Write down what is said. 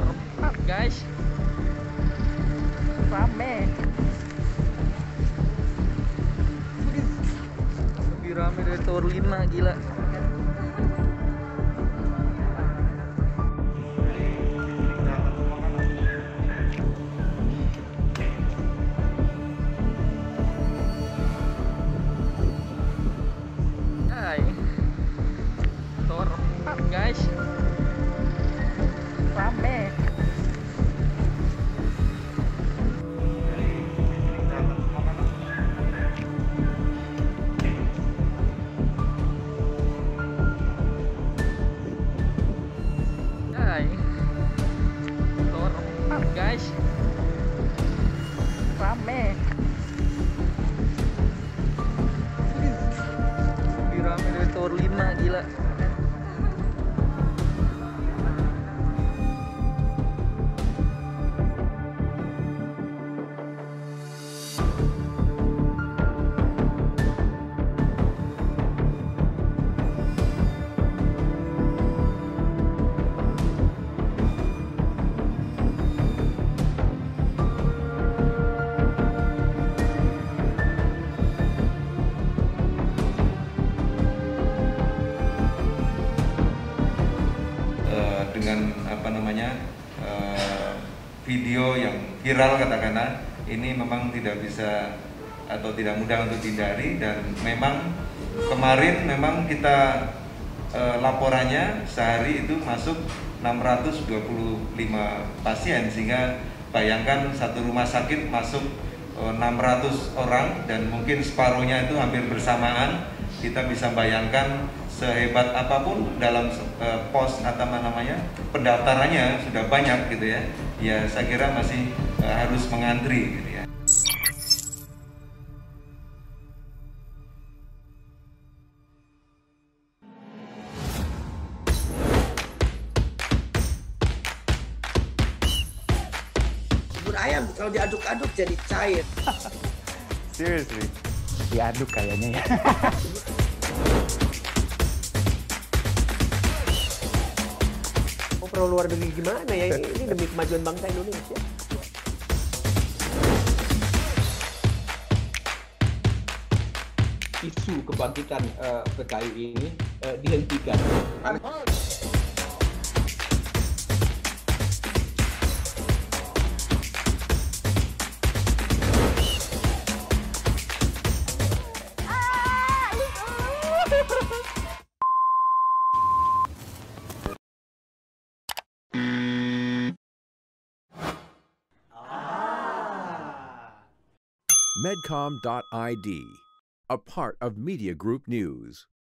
Tower 4 guys, rame. Wih, lebih rame dari Tower 5, gila. Hai, Tower 4 guys, rame. Hai, Tower 4 guys, rame. Wih, lebih rame dari Tower 5, gila. Dengan apa namanya video yang viral katakanlah, ini memang tidak bisa atau tidak mudah untuk dihindari, dan memang kemarin memang kita laporannya sehari itu masuk 625 pasien, sehingga bayangkan satu rumah sakit masuk 600 orang, dan mungkin separuhnya itu hampir bersamaan. Kita bisa bayangkan sehebat apapun dalam pos atau namanya pendaftarannya sudah banyak gitu ya. Ya saya kira masih harus mengantri gitu ya. Bubur ayam kalau diaduk-aduk jadi cair. Seriously, diaduk kayaknya ya. Mau perlu luar negeri gimana ya? Ini demi kemajuan bangsa Indonesia. Isu kebangkitan PKI ini dihentikan. Medcom.id, a part of Media Group News.